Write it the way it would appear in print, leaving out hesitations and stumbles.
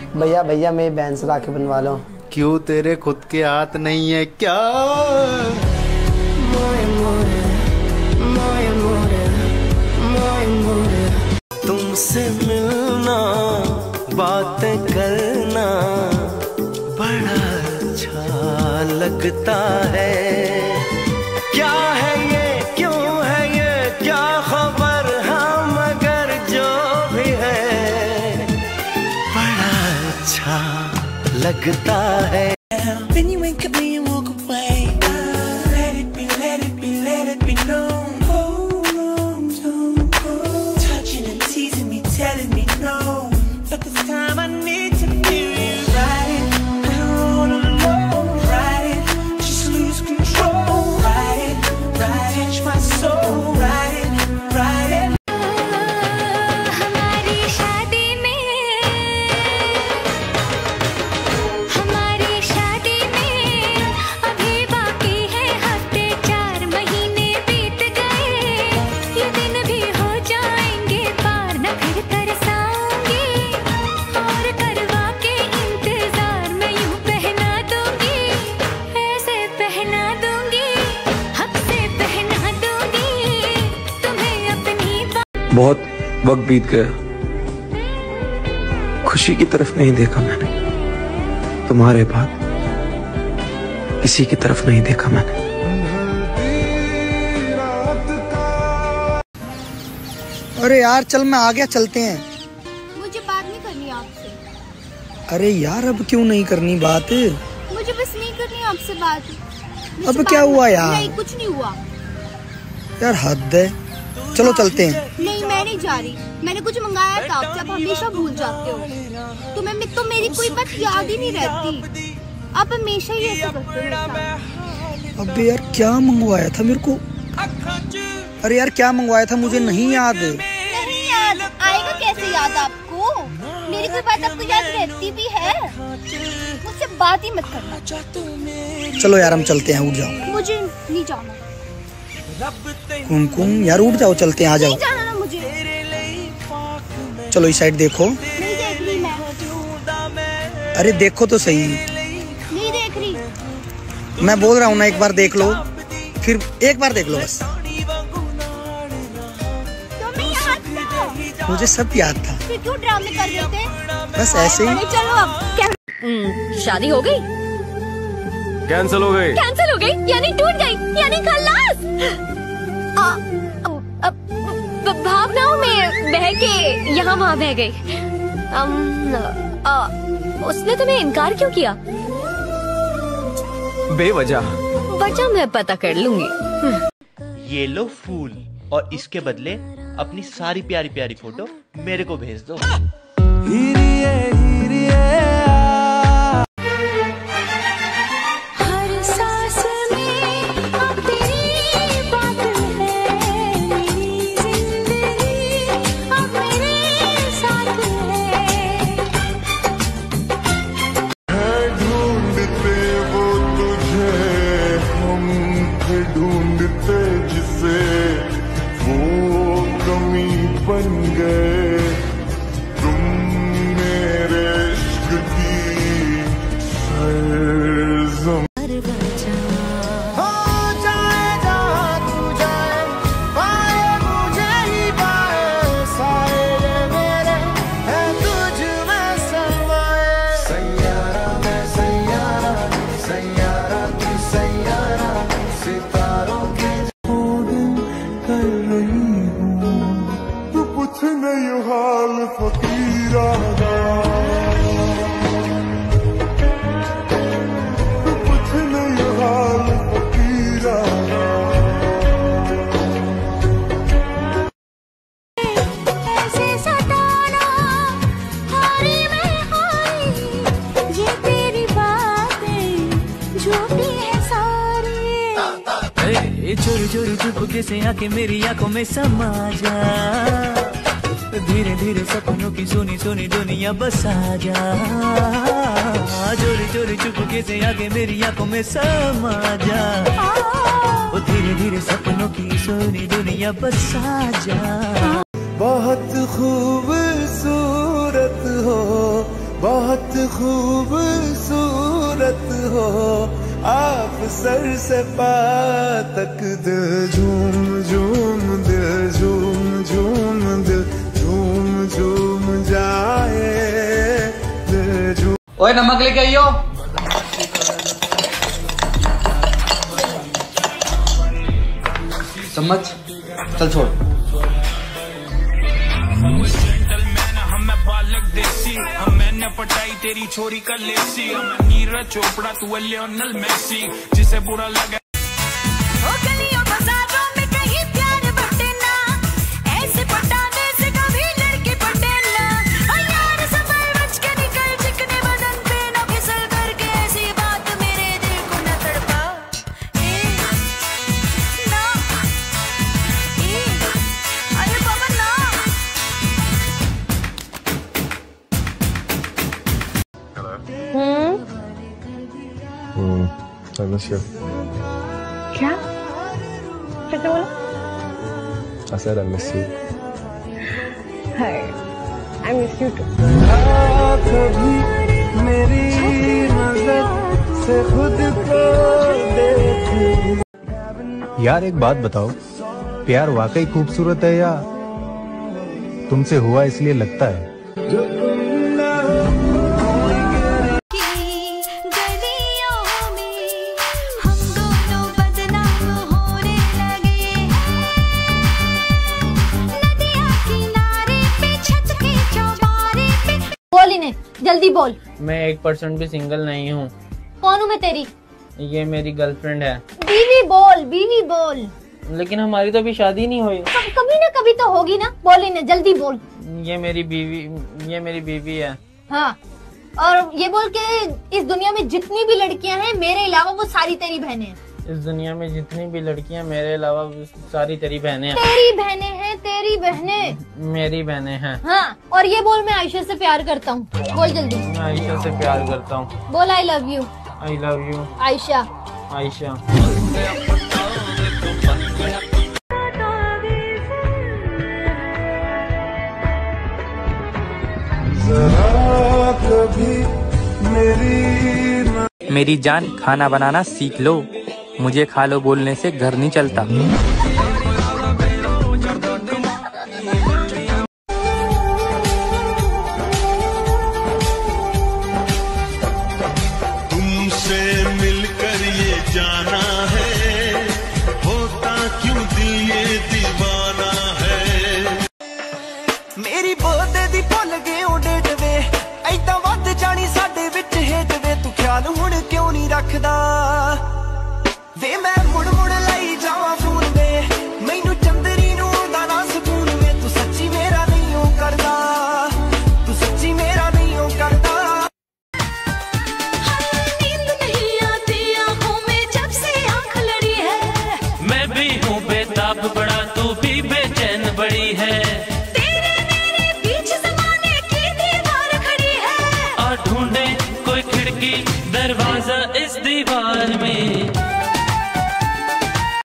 भैया भैया मेरी बहन से राखी बनवा लो। क्यों तेरे खुद के हाथ नहीं है क्या? तुमसे मिलना बातें करना बड़ा अच्छा लगता है। क्या है ये, क्यों है ये, क्या खबर, हम मगर जो भी है बड़ा अच्छा लगता है। When you wake up and walk away, let it be, let it be, let it be known. Touching and teasing me, telling me no, but this time I need to feel you. Ride it, I don't wanna know. Ride it, just lose control. Ride it, touch my soul. Ride it, ride it. बहुत वक्त बीत गया, खुशी की तरफ नहीं देखा मैंने, तुम्हारे बाद किसी की तरफ नहीं देखा मैंने। अरे यार चल मैं आ गया, चलते हैं। मुझे बात नहीं करनी आपसे। अरे यार अब क्यों नहीं करनी बात? मुझे बस नहीं करनी आपसे बात। अब क्या हुआ यार? नहीं कुछ नहीं हुआ यार, हद है। चलो चलते हैं। नहीं मैं नहीं जा रही, मैंने कुछ मंगाया था आपसे, आप हमेशा भूल जाते हो। तुम्हें तो मेरी कोई बात याद ही नहीं रहती, आप हमेशा ही ऐसा करते हो। अबे यार क्या मंगवाया था मेरे को? अरे यार क्या मंगवाया था मुझे नहीं याद। नहीं याद आएगा कैसे याद आपको? मेरी कोई बात आपको याद रहती भी है? मुझसे बात ही मत करना। चलो यार हम चलते हैं, उठ जाओ। मुझे नहीं जाना। कुमकुम यार उठ जाओ, चलते हैं, आ जाओ। नहीं जाना ना मुझे। चलो इस साइड देखो। नहीं देख रही मैं। अरे देखो तो सही। नहीं देख रही। मैं बोल रहा हूँ ना, एक बार देख लो, फिर एक बार देख लो बस। तुम्हें याद था? मुझे सब याद था। फिर क्यों ड्रामे कर रहे थे? बस ऐसे ही। चलो अब क्या शादी हो गई? कैंसिल हो गई। कैंसिल हो गई यानी टूट गई, यानी खल्लास। भावनाओं में बह के यहाँ वहाँ बह गई। उसने तुम्हें इनकार क्यों किया? बेवजह। वजह मैं पता कर लूंगी। ये लो फूल, और इसके बदले अपनी सारी प्यारी प्यारी फोटो मेरे को भेज दो। ढूंढते जिसे वो कमी बन गए, तुम मेरे इश्क की सरज़मीं। हो जाए जहाँ तू जाए, पाए मुझे ही पाए, साए मेरे हैं तुझ में समाए। सैयारा मैं सैयारा, सैयारा तू सैयारा, सितारों के कर रही हूँ तू पूछ नहीं हाल फकीरा दा, तू पूछ नहीं हाल फकीरा दा। ऐसे सताना हारी में हारी, ये तेरी बातें झूठी है सारी। चोरी चोरी चुपके से आके मेरी आंखों में समा जा, धीरे धीरे सपनों की सुनी सुनी दुनिया बसा जा। चोरी चोरी चुपके से आके मेरी आंखों में समा जा, धीरे धीरे सपनों की सुनी दुनिया बसा जा। बहुत खूबसूरत हो बहुत खूबसूरत हो आप सर से पाँव तक। दिल झूम झूम दिल झूम झूम दिल झूम झूम जाए दिल झूम। ओए नमक लेके आइयो। चम्मच चल छोड़। मैंने पटाई तेरी छोरी का लेसी, नीरज चोपड़ा तू लियोनेल मेसी, जिसे बुरा लगा I miss you. क्या? फिर से बोलो। I said I miss you. Hi, I miss you too. कभी मेरी नजर से खुद को देख। यार एक बात बताओ, प्यार वाकई खूबसूरत है या तुमसे हुआ इसलिए लगता है? बोल इन्हें, जल्दी बोल। मैं 1% भी सिंगल नहीं हूँ। कौन हूँ मैं तेरी? ये मेरी गर्लफ्रेंड है। बीवी बोल, बीवी बोल। लेकिन हमारी तो अभी शादी नहीं हुई। कभी ना कभी तो होगी ना, बोल इन्हें, जल्दी बोल। ये मेरी बीवी है। हाँ, और ये बोल के इस दुनिया में जितनी भी लड़कियां हैं मेरे अलावा वो सारी तेरी बहनें हैं। इस दुनिया में जितनी भी लड़कियां मेरे अलावा सारी तेरी बहनें हैं। तेरी बहनें हैं, तेरी बहनें मेरी बहनें हैं। हाँ, और ये बोल मैं आयशा से प्यार करता हूँ। बोल जल्दी। मैं आयशा से प्यार करता हूँ। बोल I love you. I love you Ayesha. Ayesha. मेरी जान खाना बनाना सीख लो, मुझे खा लो बोलने से घर नहीं चलता। तुमसे मिलकर ये जाना है, होता क्यों दिल ये दीवाना है। मेरी बोलते दी भुल गए डेट वे, ऐदा वध जानी साडे विच हेट वे, तू ख्याल हुण क्यों नहीं रखदा वे। मैं मुड़